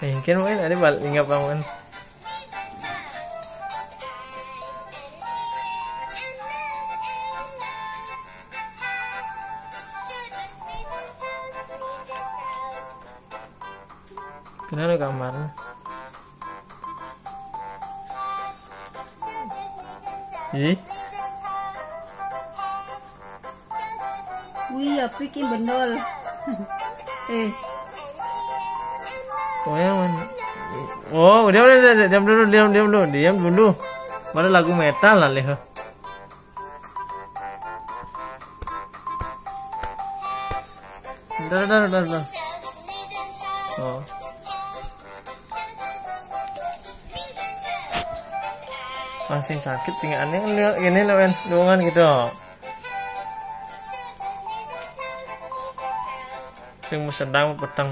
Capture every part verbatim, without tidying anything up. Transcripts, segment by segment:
Eh, kan main ada bal ingat bangun. Kenapa kamar? Ih, Wih, api ki bendol. Eh, pokoknya man. Oh, udah udah udah, diam dulu, diam diam dulu, diam dulu. Mana lagu metal lah leh. Dah dah dah dah. Oh. Masih sakit sih aneh ini loh kan, luangan gitu. Yang sedang petang.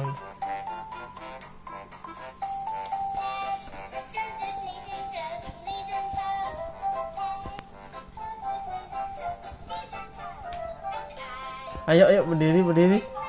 Ayo ayo berdiri berdiri.